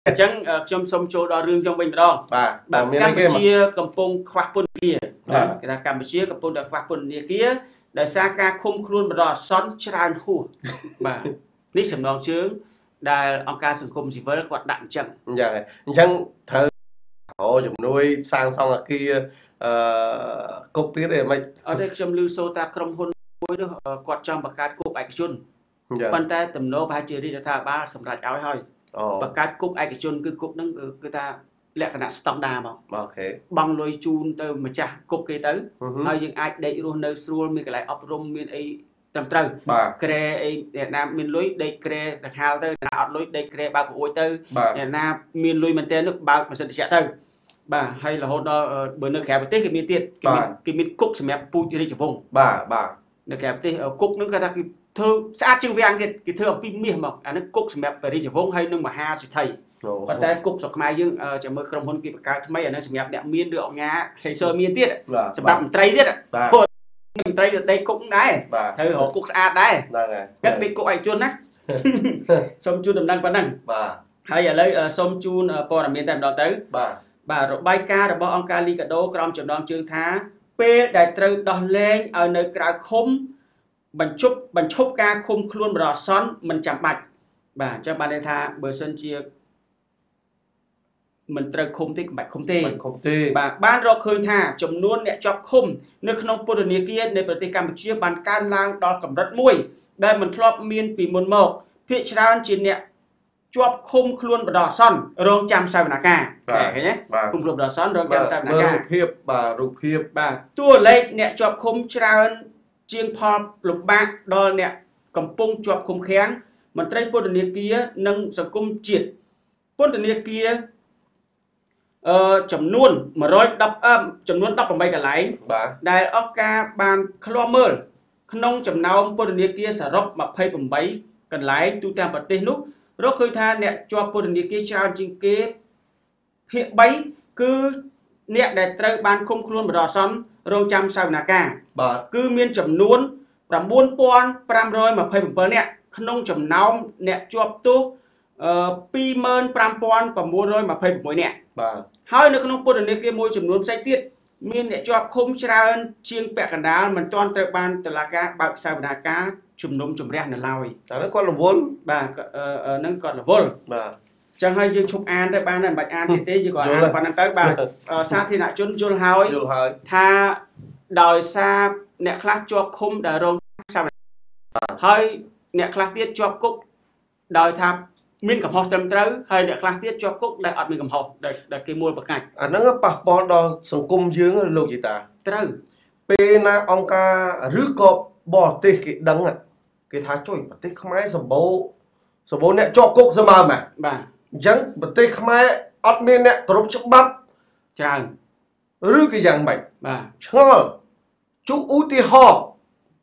chẳng trong sông châu đo rương trong mình đó bà Campuchia cầm pông khoác pôn kia cái ta Campuchia cầm pông đã khoác pôn kia để xa ca không luôn mà đó son tràn hù bà ní sầm đòn chướng đài ông ca sừng khum gì với quạt đạn chẳng dạ chẳng thơ họ chụp nuôi sang xong là kia cục tiết để mày ở đây trong lưu sô ta không hôn với nó quạt trong bạc cát cục ảnh chun bàn tay tầm nô ba chia đi thà ba sầm rạch áo thôi bạc cát cục ảnh chun cứ cục nâng người ta lẹ cái nạn stop đà mà bằng lôi chun từ mà cha cục kia tới nói những ai đây luôn nơi xua mình cái lại ấp rôm miền ấy tầm trâu kre Việt Nam miền lối đây kre đặc hào tới nào lối đây kre bao của ôi tới Việt Nam miền lối mình tên nước bao mà sẽ chạy tới bà hay là hôm đó bữa nước khéo tết cái miền tiết cái miền cúc xem em pui đi trong vùng bà nước khéo tết ở cúc nó cái thơ sát chữ vàng cái thơ pin miền mà nó cúc xem em về đi trong vùng hay nhưng mà ha sẽ thầy và tay cúc sọc mai dương chỉ mới không hôn kịp cái mấy anh nó xem em đẹp miền được ngã hay sơ miền tiết sẽ bắt trai giết ạ mình trai được đây cũng đấy thơ họ cúc sát đấy cách đi cúc ảnh chuôn á xong chuôn đầm đăng vẫn đăng hay là lấy xong chuôn po là miền tây đó tới bà rồi bay ca rồi bọn ông ca ly cả đô trong trường đoàn chương thá p đại trừ đòn lên ở nơi cả khung bánh chúc ca khung luôn bờ son mình chạm bạch bà cho bà đây tha bờ sân chia mình trừ khung tích bạch không tê bà ban rồi khơi tha chồng luôn nè cho khung nơi không bồ đề kia nơi bờ tây Campuchia bàn can lang đo cầm rất muôi đây mình thọp miên bị môn một phía trên trên nè chụp khung luôn bờ đỏ son rong chăm sao nà ca cái nhé khung luôn bờ đỏ son rong chăm sao nà ca rụp hiệp bà tua lên nè chụp khung tràn chiên pop lục bạc đo nè cầm pung chụp khung kháng mình trai bồ đề kia nâng sờ cung triệt bồ đề kia chấm luôn mà rồi đập chấm luôn đập bằng bay cả lái đài ốc ca ban khlomer nông chấm nào bồ đề kia sờ rốc mà phay bằng bay cần lái tu tam bát tê nút rồi khơi tha nè cho bồ đề kia trao trên kế hiện bấy cứ nè để trai ban không luôn mà đỏ son rong chăm sao nà ca cứ miên chấm luôn làm buôn pon pram rồi mà phay bằng bơ nè nông chấm nào nè cho tu pi mơn pram pon và mua rồi mà phay bằng mối nè hơi nữa không bồ đề kia môi chấm luôn say tiết miên nè cho không trao chiên bẹ cành đá mình toàn trai ban từ là ca bạc sao nà ca chùm nôm chùm rèn là lao nó còn là vốn bà nó còn là vốn chẳng hay dương chụp an đây ban này bạch an thì tế chỉ còn an còn tới bà sao thì lại chôn chôn hơi tha đòi xa nè class cho không đờ rong sao hơi nè class tiết cho cúc đòi tham miên cầm hộp tầm tới hơi nè class tiết cho cúc đại ọt miên cầm hộp để cái mua bậc ngạch nó có bạc bò đo sòng cung dương lâu gì ta tới pe na ông ca rứ cọp bỏ tê cái đắng à cái thá trôi bật tê không ai sờ bố nè cho cúc sơ mờ mà bà chẳng bật tê không ai ọt miên nè trộm chụp bắp tràn rứ cái dạng bạch bà ngon chú ú tì hò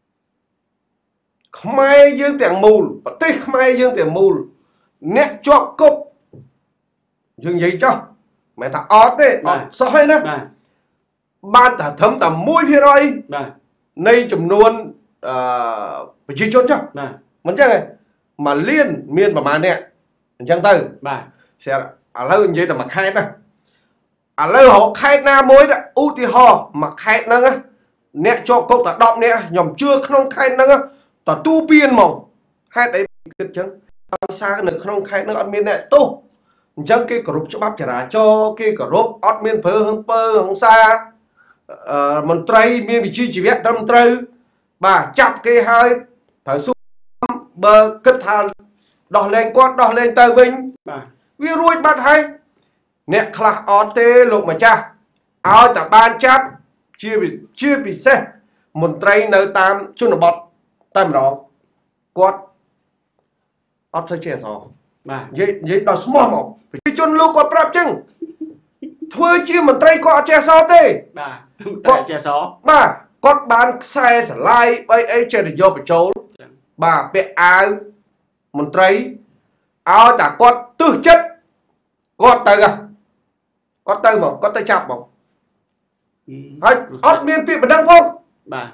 không ai dương tiền mùl bật tê không ai dương tiền mùl nè cho cúc dương gì cho mẹ ta ọt đấy ọt soi nè ban ta thấm ta mũi phía rồi nay chùm luôn phải chi chôn cho muốn chăng này mà liên miên mà mà nè chăng tư sẽ lâu như vậy ta mặc khai nè lâu họ khai na mối đó u thì họ mặc khai năng á nè cho câu ta đọc nè nhầm chưa không khai năng á ta tu biên mỏng hai đấy chứ xa cái không khai năng ăn miên nè tu chăng cái group cho bắp chả cho cái group ăn miên phơ hông xa mình trai miên vị trí chỉ biết tâm trai bà chặt cái hai thở xuống bờ kết thà đỏ lên quát đỏ lên tờ vinh vi ruồi bắt hay nè khla ở tê lục mà cha áo ta ban chắp chia bị xe mình trai nơi tam chung là bọt tam đó quát áo sẽ che gió vậy đó small mỏng phải chôn lúc quát prap chăng thôi chia mình trai có che gió tê che gió bà con bán xe sẽ like bây ấy chơi được vô phải trốn bà bé áo mình trai áo đã con tư chất con từ à con từ mà con từ chọc mà hay ớt miên piệp đăng không bà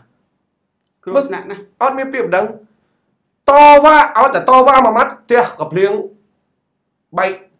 ớt miên piệp đăng to va áo đã to va mà mắt tia cặp liếng bay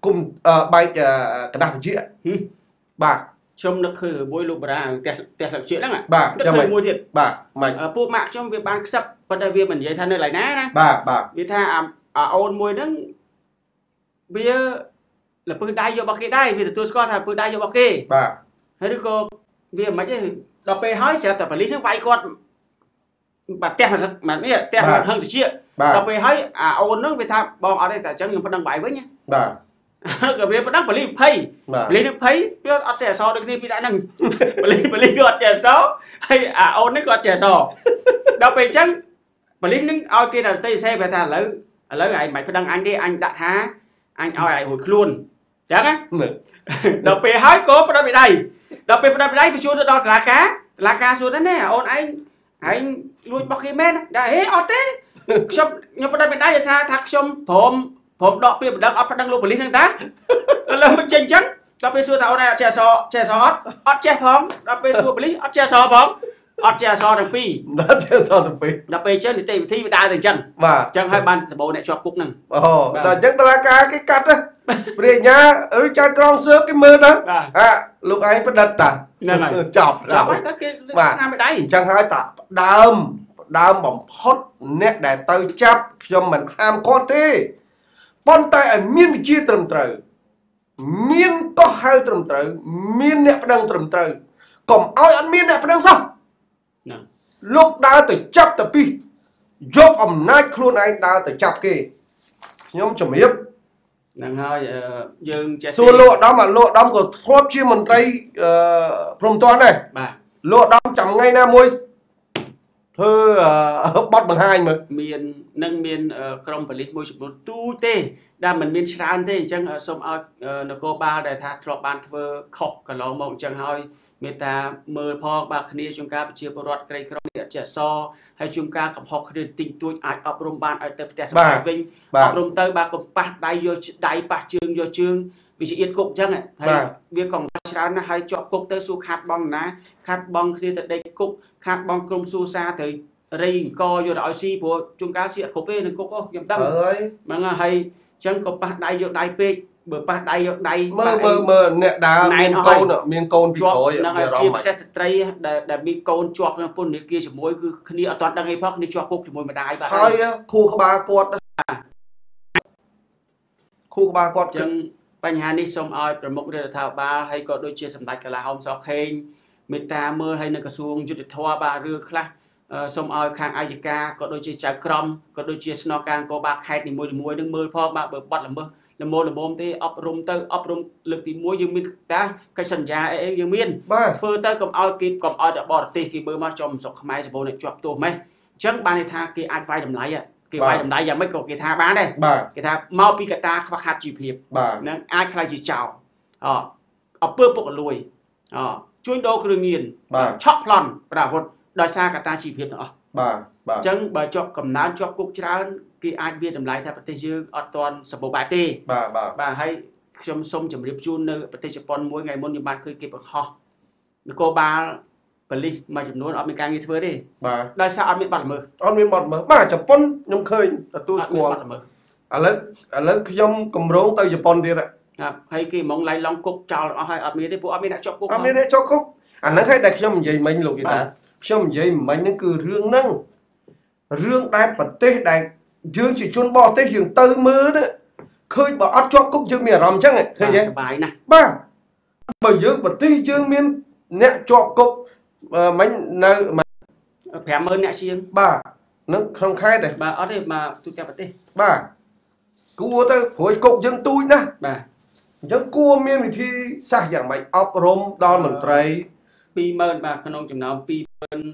គុំបែកกระดาษជាបាទខ្ញុំនឹកឃើញមួយលោកបារាផ្ទះស្លឹកជាតិហ្នឹងបាទខ្ញុំមួយទៀតបាទមិនពួកម៉ាក់ខ្ញុំវាបានខ្សឹបប៉ុន្តែវាមិននិយាយថានៅកន្លែងណាណាបាទវាថាអូនមួយហ្នឹងវាលពឹសដៃយករបស់គេដែរវាទទួលស្គាល់ថាលពឹសដៃយករបស់គេបាទហើយឬក៏វាមិនទេដល់ពេលហើយស្រាប់តែប៉ូលីសហ្នឹងវាយគាត់បាទផ្ទះនេះផ្ទះហឹងជាដល់ពេលហើយអូនហ្នឹងវាថាបងអត់ទេតែអញ្ចឹងខ្ញុំប្តឹងបាយវិញបាទក៏វាប្តឹងប៉ូលីស20ប៉ូលីសនឹង20វាអត់ចេះអសរដូចគ្នាពីដាក់ហ្នឹងប៉ូលីសគឺអត់ចេះអសរហើយអូននេះក៏អត់ចេះអសរដល់ពេលអញ្ចឹងប៉ូលីសនឹងឲ្យគេដល់ផ្ទៃសេបែរថាឥឡូវឯងមិនប្តឹងអញទេអញដាក់ថាអញឲ្យរួចខ្លួនអញ្ចឹងណាដល់ពេលហើយក៏ផ្តល់ពីដៃដល់ពេលផ្តល់ពីដៃបញ្ជូនទៅដល់តុលាការសួរទៅណាអូនឯងលួចរបស់គេមែនដែរហេអត់ទេខ្ញុំផ្តល់ពីដៃថាខ្ញុំព្រមដកពាក្យបណ្ដឹងអត់ប្តឹងលោកប៉ូលីសហ្នឹងតាលើមិនចេញអញ្ចឹងដល់ពេលសួរថាអូនឯងអត់ចេះអសរអត់ចេះផងដល់ពេលសួរប៉ូលីសអត់ចេះអសរផងអត់ចេះអសរទាំងពីរអត់ចេះអសរទាំងពីរដល់ពេលអញ្ចឹងនីតិវិធីវាដើរទៅអញ្ចឹងបាទអញ្ចឹងហើយបានសម្បូរអ្នកជាប់គុកហ្នឹងដល់អញ្ចឹងតុលាការគេកាត់ព្រះអាជ្ញាឬចៅក្រមស៊ើបគេមើលទៅលោកឯងផ្ដិតតាហ្នឹងហើយចាប់ហើយតែគេស្នាមដៃអញ្ចឹងហើយតាដើមបំផុតអ្នកដែលទៅចាប់ខ្ញុំមិនហាមគាត់ទេប៉ុន្តែឲ្យមានវិជាត្រឹមត្រូវមានកោះហៅត្រឹមត្រូវមានអ្នកប្តឹងត្រឹមត្រូវកុំឲ្យអត់មានអ្នកប្តឹងសោះលោកដើរទៅចាប់ទៅពីយកអំណាចខ្លួនឯងដើរទៅចាប់គេខ្ញុំជំរាបហ្នឹងហើយយើងចេះសួរលោកឧត្តមលោកឧត្តមក៏ធ្លាប់ជាមន្ត្រីព្រំទាន់ដែរបាទលោកឧត្តមចាំថ្ងៃណាមួយធ្វើបត់បង្ហាញមើលមានក្រុមប៉ូលីសមួយចំនួនទូទេដែលមិនមានច្រើនទេអញ្ចឹងសូមឲ្យនគរបាលដែលថាធ្លាប់បានធ្វើខុសកន្លងមកអញ្ចឹងហើយមេត្តាមើលផងបាទគ្នាជួនកាលប្រជាពលរដ្ឋក្រីក្រអ្នកចេះអសរហើយជួនកាលកំហុសគ្នាតិចតួចអាចអប់រំបានឲ្យទៅផ្ទះសម្បែងវិញអប់រំទៅបាទកុំប៉ះដៃយកដៃប៉ះជើងយកជើងវាជាអៀតគុកអញ្ចឹងហើយវាកង្វល់ច្រើនណាស់ហើយជាប់គុកទៅសួរខាត់បងណាខាត់បងគ្នាទៅដេកគុកខាត់បងក្រុមស៊ូសាទៅរៃអង្គយកទៅឲ្យស៊ីព្រោះជួនកាលស៊ីអត់គ្រប់ទេនឹងគុកខ្ញុំដឹងហ្នឹងហើយអញ្ចឹងក៏ប៉ះដៃយកដៃពេកបើប៉ះដៃយកដៃមើលអ្នកដើរមានកូនពីក្រោយហ្នឹងហើយជាពិសេសស្ត្រីដែលមានកូនជាប់ក្នុងពន្ធនាគារជាមួយគឺគ្នាអត់ទាន់ដឹងអីផងគ្នាជាប់គុកជាមួយម្ដាយបាទហើយខួរក្បាលគាត់អញ្ចឹងបញ្ហានេះសូមឲ្យប្រមុខរដ្ឋាភិបាលហើយក៏ដូចជាសម្ដេចកលាហោមសខេងមេត្តាមើលឲ្យនៅក្រសួងយុទ្ធភ័ពបាទរឿងខ្លះសូមឲ្យខាងអាយកាក៏ដូចជាចៅក្រមក៏ដូចជាស្នងការនគរបាលខេត្តនីមួយៗនឹងមើលផងបាទបើបាត់ល្មើសល្មមទេអប់រំទៅអប់រំលើកទី1យើងមានតាកិច្ចសន្យាអីយើងមានធ្វើទៅកុំឲ្យគេកុំឲ្យតែបរទេសគេមើលមកចំស្រុកខ្មែរសម្បូរអ្នកជាប់ទោសម៉េះអញ្ចឹងបានន័យថាគេអាចវាយតម្លៃគេវាយតម្លៃយ៉ាងម៉េចក៏គេថាបានដែរគេថាមកពីកត្តាខ្វះខាតជីវភាពនឹងអាចខ្លាចជាចោលអំពើពុករលួយជួញដូរគ្រឿងញៀនឆក់ប្លន់ប្រដាប់អាវុធដោយសារកត្តាជីវភាពទាំងអស់បាទអញ្ចឹងបើជាប់កំណើនជាប់គុកច្រើនគេអាចវាតម្លៃថាប្រទេសយើងអត់ទាន់សម្បូរបែបទេបាទហើយខ្ញុំសូមជម្រាបជូននៅប្រទេសជប៉ុនមួយថ្ងៃមុនខ្ញុំបានឃើញគេបង្ហោះនគរបាលប៉ូលីសមួយចំនួនអត់មានការងារធ្វើទេបាទដោយសារអត់មានបទល្មើសបាទជប៉ុនខ្ញុំឃើញទទួលស្គាល់ឥឡូវខ្ញុំកម្រងទៅជប៉ុនទៀតហើយគេហ្មងឡៃឡង់គុកចោលអស់ហើយអត់មានទេពួកអត់មានអ្នកជាប់គុកអត់មានអ្នកជាប់គុកអាហ្នឹងហើយដែលខ្ញុំនិយាយមិញលោកគេថាខ្ញុំនិយាយមិញហ្នឹងគឺរឿងហ្នឹងរឿងដែលប្រទេសដែលយើងជាជនបរទេសយើងទៅមើលណាឃើញបើអត់ជាប់គុកយើងមានអារម្មណ៍អញ្ចឹងឃើញទេសប្បាយណាស់បាទបើយើងប្រទេសយើងមានអ្នកជាប់គុកមិញនៅ 50000អ្នកជាងបាទនឹងក្នុងខេត្តដែរបាទអត់ទេបាទទូទាំងប្រទេសបាទគួរទៅព្រោះគុកយើងទូចណាស់បាទអញ្ចឹងគួរមានវិធីសាស្ត្រយ៉ាងម៉េចអប់រំដល់មន្ត្រី 20000បាទក្នុងចំណោម2926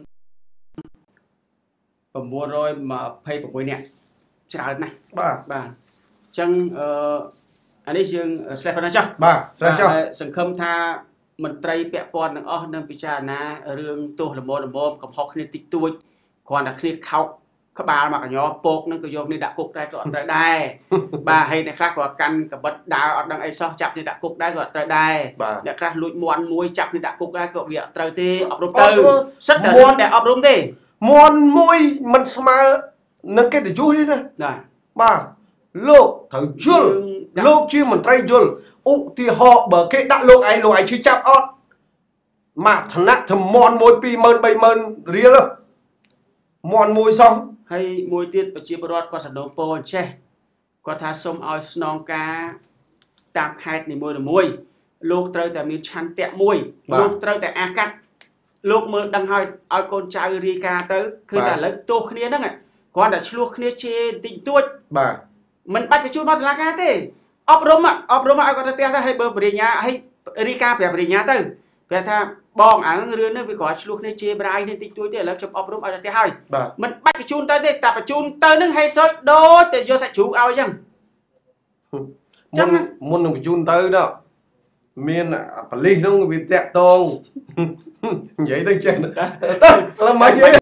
នាក់ច្រើនណាស់បាទអញ្ចឹងអានេះយើងស្លេះប៉ុណ្ណាចុះបាទស្លេះចុះសង្ឃឹមថាមន្ត្រីពាក់ព័ន្ធទាំងអស់នឹងពិចារណារឿងទោសល្មមកំហុសគ្នាតិចតួចគ្រាន់តែគ្នាខោកក្បាលមកកញ្ញោពកនឹងក៏យកនេះដាក់គុកដែរក៏អត់ត្រូវដែរបាទហើយអ្នកខ្លះក៏កាន់កបិតដើរអត់ដឹងអីសោះចាប់នេះដាក់គុកដែរក៏អត់ត្រូវដែរអ្នកខ្លះលួចមាន់មួយចាប់នេះដាក់គុកដែរក៏វាអត់ត្រូវទេអប់រំទៅសិតតែមាន់តែអប់រំទេមាន់មួយមិនស្មើនឹងកិត្តិយសទេណាបាទលោកត្រូវយល់លោកជាមន្ត្រីយល់ឧទាហរណ៍បើគេដាក់លោកឯងឈឺចាប់អត់មកឋានៈធមន់មួយ20000 30000រៀលមន់មួយសោះហើយមួយទៀតប្រជាពលរដ្ឋគាត់សណ្ដូពោអញ្ចេះគាត់ថាសូមឲ្យស្នងការតាមខេត្តនីមួយៗលោកត្រូវតែមានឆន្ទៈមួយលោកត្រូវតែអាកាត់លោកមើលដឹងឲ្យកូនចៅរាយការណ៍ទៅគឺតែឥឡូវទោសគ្នាហ្នឹងគ្រាន់តែឆ្លោះគ្នាជេរបន្តិចតួចបាទមិនបាច់បញ្ជូនមកតុលាការទេអប់រំឲ្យគាត់ទៅផ្ទះទៅឲ្យបើបរិញ្ញាឲ្យរាយការណ៍ប្រាប់បរិញ្ញាទៅប្រាប់ថាបងអារឿងនេះវាគ្រាន់ឆ្លោះគ្នាជេរប្រាយនេះបន្តិចតួចទេឥឡូវខ្ញុំអប់រំឲ្យទៅផ្ទះហើយមិនបាច់បញ្ជូនទៅទេតែបញ្ជូនទៅនឹងហេសុយដូចតែយកសាច់ជ្រូកឲ្យអញ្ចឹងមុននឹងបញ្ជូនទៅដល់មានប៉ូលីសនោះវាតាក់តងនិយាយទៅចេះទៅឡើយមក